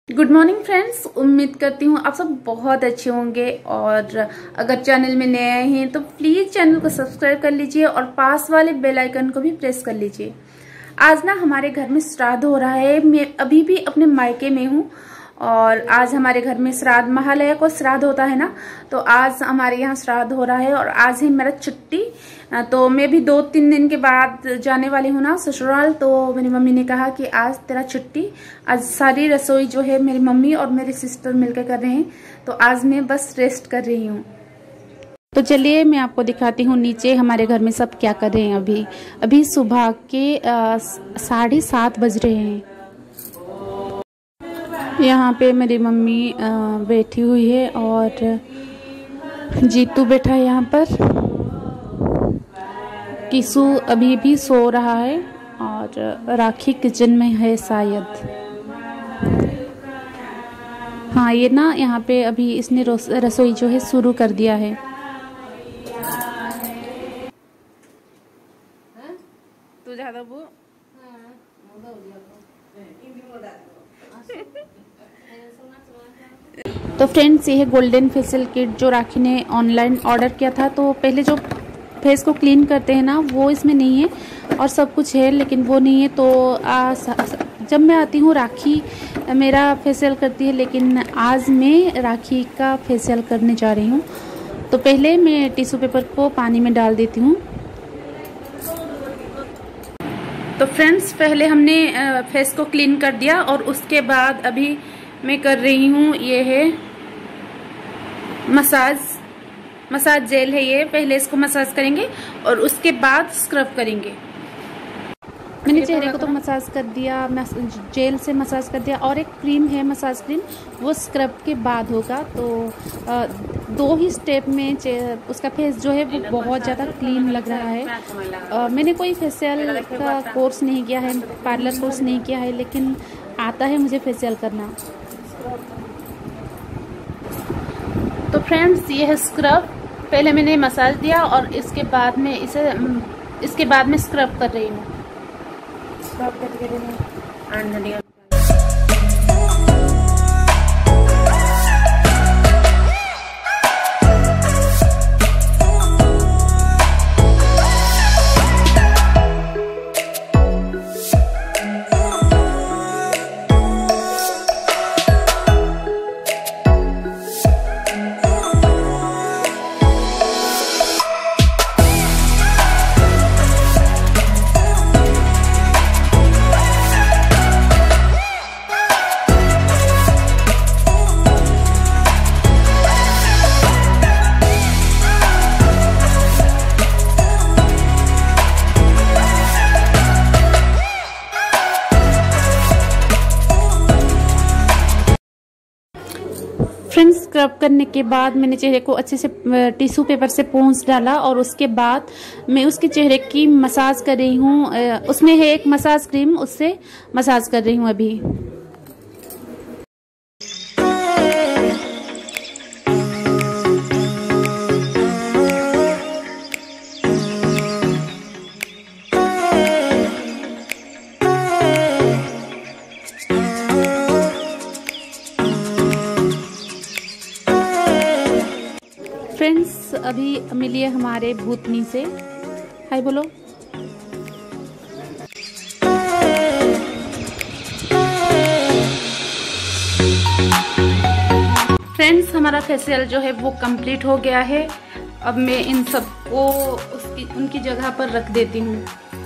Good morning friends, उम्मीद करती हूँ आप सब बहुत अच्छे होंगे। और अगर चैनल में नए आए हैं तो प्लीज़ चैनल को सब्सक्राइब कर लीजिए और पास वाले बेल आइकन को भी प्रेस कर लीजिए। आज ना हमारे घर में श्राद्ध हो रहा है। मैं अभी भी अपने मायके में हूँ और आज हमारे घर में श्राद्ध, महालया को श्राद्ध होता है ना, तो आज हमारे यहाँ श्राद्ध हो रहा है और आज है मेरा छुट्टी। तो मैं भी 2-3 दिन के बाद जाने वाली हूँ ना ससुराल। तो मेरी मम्मी ने कहा कि आज तेरा छुट्टी, आज सारी रसोई जो है मेरी मम्मी और मेरी सिस्टर मिलकर कर रहे हैं, तो आज मैं बस रेस्ट कर रही हूँ। तो चलिए मैं आपको दिखाती हूँ नीचे हमारे घर में सब क्या कर रहे हैं। अभी सुबह के 7:30 बज रहे हैं। यहाँ पे मेरी मम्मी बैठी हुई है और जीतू बैठा है यहाँ पर। किसू अभी भी सो रहा है और राखी किचन में है शायद। हाँ, ये ना यहाँ पे अभी इसने रसोई जो है शुरू कर दिया है। तू ज़्यादा वो तो फ्रेंड्स, ये है गोल्डन फेशियल किट जो राखी ने ऑनलाइन ऑर्डर किया था। तो पहले जो फेस को क्लीन करते हैं ना, वो इसमें नहीं है और सब कुछ है लेकिन वो नहीं है। तो जब मैं आती हूँ राखी मेरा फेशियल करती है, लेकिन आज मैं राखी का फेशियल करने जा रही हूँ। तो पहले मैं टिश्यू पेपर को पानी में डाल देती हूँ। तो फ्रेंड्स, पहले हमने फेस को क्लीन कर दिया और उसके बाद अभी मैं कर रही हूँ, ये है मसाज जेल है ये। पहले इसको मसाज करेंगे और उसके बाद स्क्रब करेंगे। मैंने चेहरे को तो मसाज कर दिया, जेल से मसाज कर दिया और एक क्रीम है मसाज क्रीम, वो स्क्रब के बाद होगा। तो 2 ही स्टेप में उसका फेस जो है वो बहुत ज़्यादा क्लीन लग रहा है। मैंने कोई फेशियल का कोर्स नहीं किया है, पार्लर कोर्स नहीं किया है, लेकिन आता है मुझे फेशियल करना। तो फ्रेंड्स, ये है स्क्रब। पहले मैंने मसाज दिया और इसके बाद में स्क्रब कर रही हूँ। स्क्रब करके फ्रेंड्स, स्क्रब करने के बाद मैंने चेहरे को अच्छे से टिश्यू पेपर से पोंछ डाला और उसके बाद मैं उसके चेहरे की मसाज कर रही हूँ। उसमें है एक मसाज क्रीम, उससे मसाज कर रही हूँ अभी। फ्रेंड्स, अभी मिलिए हमारे भूतनी से। हाय बोलो। फ्रेंड्स, हमारा फेशियल जो है वो कंप्लीट हो गया है। अब मैं इन सबको उनकी जगह पर रख देती हूँ।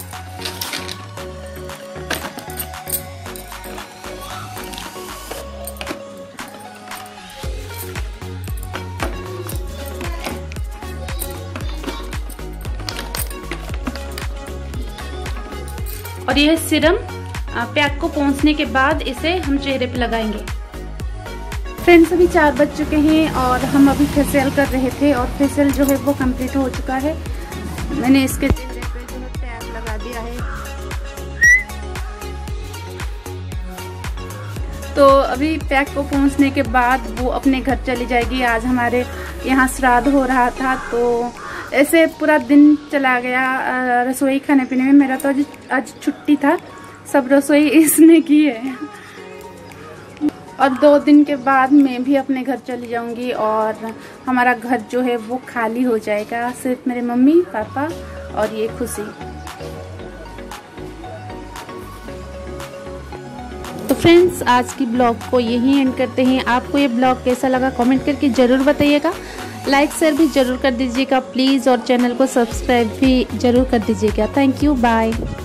और यह सीरम पैक को पोंछने के बाद इसे हम चेहरे पे लगाएंगे। फ्रेंड्स, अभी 4 बज चुके हैं और हम अभी फेशियल कर रहे थे और फेशियल जो है वो कंप्लीट हो चुका है। मैंने इसके चेहरे पे जो है पैक लगा दिया है। तो अभी पैक को पोंछने के बाद वो अपने घर चली जाएगी। आज हमारे यहाँ श्राद्ध हो रहा था, तो ऐसे पूरा दिन चला गया रसोई खाने पीने में। मेरा तो आज छुट्टी था, सब रसोई इसने की है। और 2 दिन के बाद मैं भी अपने घर चली जाऊंगी और हमारा घर जो है वो खाली हो जाएगा, सिर्फ मेरे मम्मी पापा और ये खुशी। तो फ्रेंड्स, आज की ब्लॉग को यहीं एंड करते हैं। आपको ये ब्लॉग कैसा लगा कमेंट करके ज़रूर बताइएगा। लाइक शेयर भी ज़रूर कर दीजिएगा प्लीज़, और चैनल को सब्सक्राइब भी ज़रूर कर दीजिएगा। Thank you, bye.